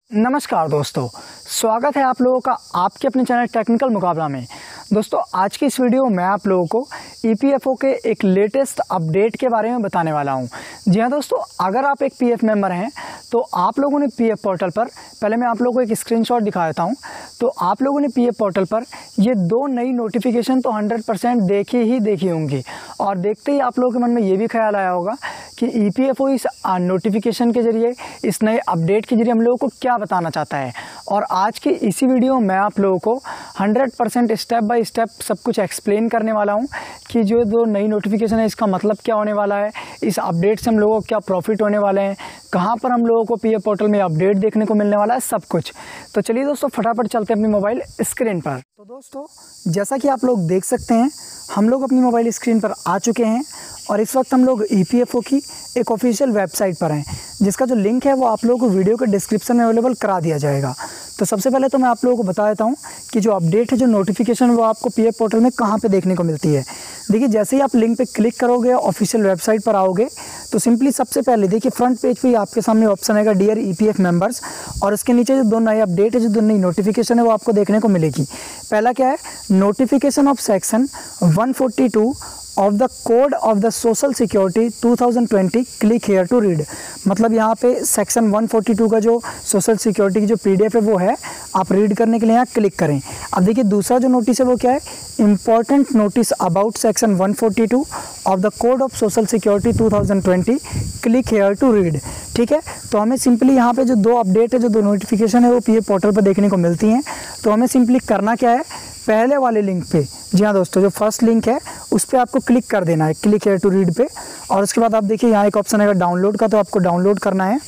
नमस्कार दोस्तों, स्वागत है आप लोगों का आपके अपने चैनल टेक्निकल मुकाबला में। दोस्तों आज की इस वीडियो में मैं आप लोगों को ईपीएफओ के एक लेटेस्ट अपडेट के बारे में बताने वाला हूं। जी हाँ दोस्तों, अगर आप एक पीएफ मेंबर हैं तो आप लोगों ने पीएफ पोर्टल पर, पहले मैं आप लोगों को एक स्क्रीनशॉट दिखा देता हूं। तो आप लोगों ने पीएफ पोर्टल पर ये दो नई नोटिफिकेशन तो 100% देखी होंगी और देखते ही आप लोगों के मन में ये भी ख्याल आया होगा कि ईपीएफओ इस नोटिफिकेशन के जरिए, इस नए अपडेट के जरिए हम लोगों को क्या बताना चाहता है। और आज की इसी वीडियो में मैं आप लोगों को 100% स्टेप बाय स्टेप सब कुछ एक्सप्लेन करने वाला हूं कि जो दो नई नोटिफिकेशन है इसका मतलब क्या होने वाला है, इस अपडेट से हम लोगों को क्या प्रॉफिट होने वाले हैं, कहां पर हम लोगों को पीएफ पोर्टल में अपडेट देखने को मिलने वाला है, सब कुछ। तो चलिए दोस्तों फटाफट चलते हैं अपनी मोबाइल स्क्रीन पर। तो दोस्तों जैसा कि आप लोग देख सकते हैं, हम लोग अपनी मोबाइल स्क्रीन पर आ चुके हैं और इस वक्त हम लोग ईपीएफओ की एक ऑफिशियल वेबसाइट पर हैं, जिसका जो लिंक है वो आप लोगों को वीडियो के डिस्क्रिप्शन में अवेलेबल करा दिया जाएगा। तो सबसे पहले तो मैं आप लोगों को बता देता हूं कि जो अपडेट है, जो नोटिफिकेशन वो आपको पीएफ पोर्टल में कहां पे देखने को मिलती है। देखिए जैसे ही आप लिंक पे क्लिक करोगे, ऑफिशियल वेबसाइट पर आओगे तो सिंपली सबसे पहले देखिए फ्रंट पेज पे आपके सामने ऑप्शन आएगा डियर ईपीएफ मेंबर्स, और इसके नीचे जो दो नए अपडेट है, जो दो नई नोटिफिकेशन है वो आपको देखने को मिलेगी। पहला क्या है, notification of section 142 of the code of the social security 2020 click here to read. मतलब यहाँ पे सेक्शन 142 का जो सोशल सिक्योरिटी की जो पीडीएफ है वो है, आप रीड करने के लिए यहाँ क्लिक करें। अब देखिए दूसरा जो नोटिस है वो क्या है, important notice about section 142 of the code of social security 2020 click here to read. ठीक है, तो हमें सिंपली यहाँ पे जो दो अपडेट है, जो दो नोटिफिकेशन है वो पीएफ पोर्टल पर देखने को मिलती हैं। तो हमें सिंपली करना क्या है, पहले वाले लिंक पे, जी हाँ दोस्तों जो फर्स्ट लिंक है उस पर आपको क्लिक कर देना है, क्लिक हेयर टू रीड पे। और उसके बाद आप देखिए यहाँ एक ऑप्शन आएगा डाउनलोड का, तो आपको डाउनलोड करना है।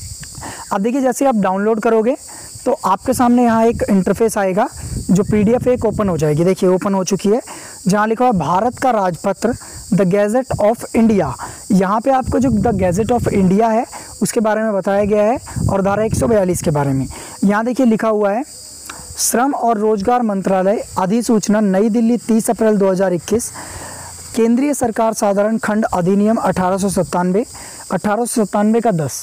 अब देखिए जैसे आप डाउनलोड करोगे तो आपके सामने यहाँ एक इंटरफेस आएगा, जो पीडीएफ एक ओपन हो जाएगी। देखिए ओपन हो चुकी है, जहाँ लिखा हुआ है भारत का राजपत्र द गैजेट ऑफ इंडिया। यहाँ पे आपको जो द गैजेट ऑफ इंडिया है उसके बारे में बताया गया है और धारा 142 के बारे में। यहाँ देखिए लिखा हुआ है, श्रम और रोजगार मंत्रालय अधिसूचना नई दिल्ली 30 अप्रैल 2021, केंद्रीय सरकार साधारण खंड अधिनियम 1897 का 10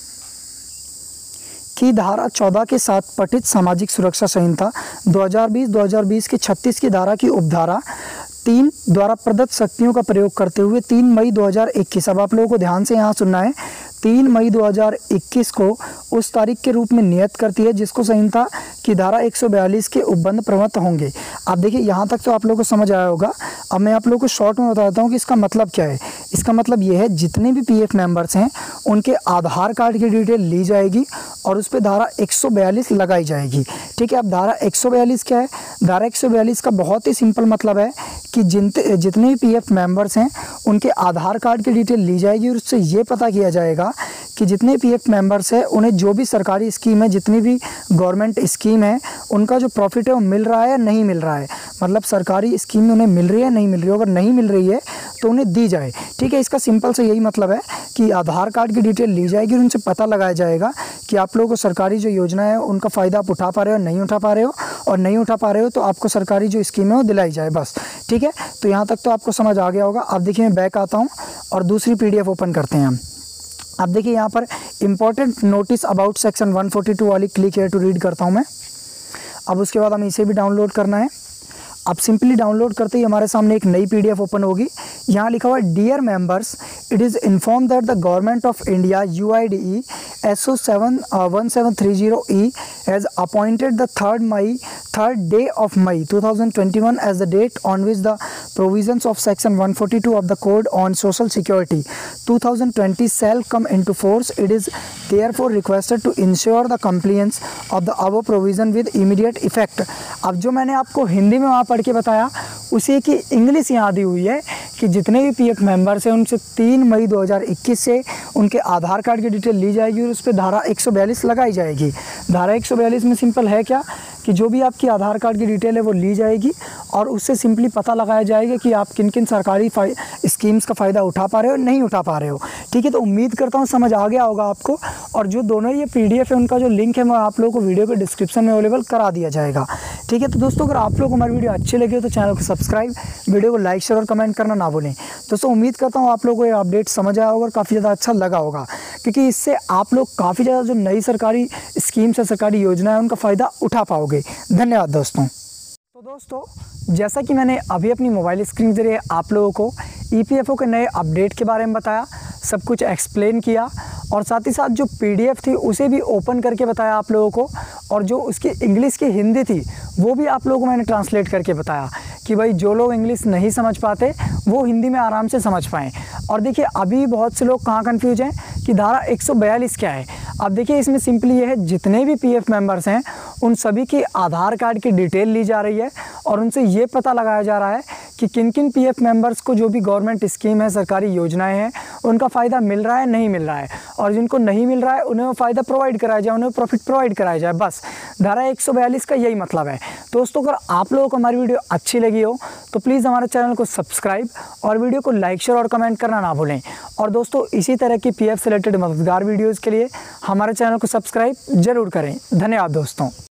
की धारा 14 के साथ पठित सामाजिक सुरक्षा संहिता 2020 की 36 की धारा की उपधारा 3 द्वारा प्रदत्त शक्तियों का प्रयोग करते हुए 3 मई 2021, अब आप लोगों को ध्यान से यहाँ सुनना है, 3 मई 2021 को उस तारीख के रूप में नियत करती है जिसको संहिता की धारा 142 के उपबंध प्रवृत्त होंगे। आप देखिए यहाँ तक तो आप लोगों को समझ आया होगा। अब मैं आप लोगों को शॉर्ट में बताता हूँ कि इसका मतलब क्या है। इसका मतलब ये है, जितने भी पीएफ मेंबर्स हैं उनके आधार कार्ड की डिटेल ली जाएगी और उस पर धारा 142 लगाई जाएगी। ठीक है, अब धारा 142 क्या है, धारा 142 का बहुत ही सिंपल मतलब है कि जितने भी पीएफ मेंबर्स हैं उनके आधार कार्ड की डिटेल ली जाएगी और उससे ये पता किया जाएगा कि जितने पीएफ मेंबर्स हैं उन्हें जो भी सरकारी स्कीम है, जितनी भी गवर्नमेंट स्कीम है, उनका जो प्रॉफिट है वो मिल रहा है या नहीं मिल रहा है। मतलब सरकारी स्कीम उन्हें मिल रही है नहीं मिल रही है, अगर नहीं मिल रही है तो उन्हें दी जाए। ठीक है, इसका सिंपल से यही मतलब है कि आधार कार्ड की डिटेल ली जाएगी और उनसे पता लगाया जाएगा कि आप लोगों को सरकारी जो योजना है उनका फ़ायदा आप उठा पा रहे हो, नहीं उठा पा रहे हो, और नहीं उठा पा रहे हो तो आपको सरकारी जो स्कीम है वो दिलाई जाए, बस। ठीक है, तो यहाँ तक तो आपको समझ आ गया होगा। अब देखिए मैं बैक आता हूँ और दूसरी पीडीएफ ओपन करते हैं हम। अब देखिए यहाँ पर इंपॉर्टेंट नोटिस अबाउट सेक्शन 142 वाली क्लिक हेयर टू रीड करता हूँ मैं। अब उसके बाद हमें इसे भी डाउनलोड करना है। अब सिंपली डाउनलोड करते ही हमारे सामने एक नई पीडीएफ ओपन होगी। यहाँ लिखा हुआ है, dear members, it is inform that the government of India UIDE SO 1730E has appointed the 3rd day of May 2021 as the date on which the provisions of section 142 of the code on social security 2020 shall come into force. It is therefore requested to ensure the compliance of the above provision with immediate effect। अब जो मैंने आपको हिंदी में वहाँ पढ़ के बताया उसी की इंग्लिश यहाँ दी हुई है कि जितने भी पीएफ मेंबर्स हैं उनसे 3 मई 2021 से उनके आधार कार्ड की डिटेल ली जाएगी और उस पर धारा 142 लगाई जाएगी। धारा 142 में सिंपल है क्या कि जो भी आपकी आधार कार्ड की डिटेल है वो ली जाएगी और उससे सिंपली पता लगाया जाएगा कि आप किन किन सरकारी स्कीम्स का फ़ायदा उठा पा रहे हो, नहीं उठा पा रहे हो। ठीक है, तो उम्मीद करता हूँ समझ आ गया होगा आपको। और जो दोनों ये पीडीएफ है उनका जो लिंक है मैं आप लोगों को वीडियो के डिस्क्रिप्शन में अवेलेबल करा दिया जाएगा। ठीक है। तो दोस्तों अगर आप लोग हमारी वीडियो अच्छी लगी हो तो चैनल को सब्सक्राइब, वीडियो को लाइक शेयर और कमेंट करना ना भूलें। दोस्तों उम्मीद करता हूँ आप लोगों को ये अपडेट समझ आया होगा और काफ़ी ज़्यादा अच्छा लगा होगा, क्योंकि इससे आप लोग काफ़ी ज़्यादा जो नई सरकारी स्कीम्स है, सरकारी योजना है, उनका फ़ायदा उठा पाओगे। धन्यवाद दोस्तों। तो दोस्तों जैसा कि मैंने अभी अपनी मोबाइल स्क्रीन के जरिए आप लोगों को EPFO के नए अपडेट के बारे में बताया, सब कुछ एक्सप्लेन किया और साथ ही साथ जो PDF थी उसे भी ओपन करके बताया आप लोगों को, और जो उसकी इंग्लिश की हिंदी थी वो भी आप लोगों को मैंने ट्रांसलेट करके बताया कि भाई जो लोग इंग्लिश नहीं समझ पाते वो हिंदी में आराम से समझ पाएँ। और देखिए अभी बहुत से लोग कहाँ कन्फ्यूज हैं कि धारा 142 क्या है। अब देखिए इसमें सिंपली ये है, जितने भी PF मेंबर्स हैं उन सभी की आधार कार्ड की डिटेल ली जा रही है और उनसे ये पता लगाया जा रहा है कि किन किन PF मेंबर्स को जो भी गवर्नमेंट स्कीम है, सरकारी योजनाएं हैं, उनका फ़ायदा मिल रहा है नहीं मिल रहा है, और जिनको नहीं मिल रहा है उन्हें वो फ़ायदा प्रोवाइड कराया जाए, उन्हें प्रॉफिट प्रोवाइड कराया जाए। बस धारा 142 का यही मतलब है। दोस्तों अगर आप लोगों को हमारी वीडियो अच्छी लगी हो तो प्लीज़ हमारे चैनल को सब्सक्राइब और वीडियो को लाइक शेयर और कमेंट करना ना भूलें। और दोस्तों इसी तरह की PF से रिलेटेड मददगार वीडियोज़ के लिए हमारे चैनल को सब्सक्राइब ज़रूर करें। धन्यवाद दोस्तों।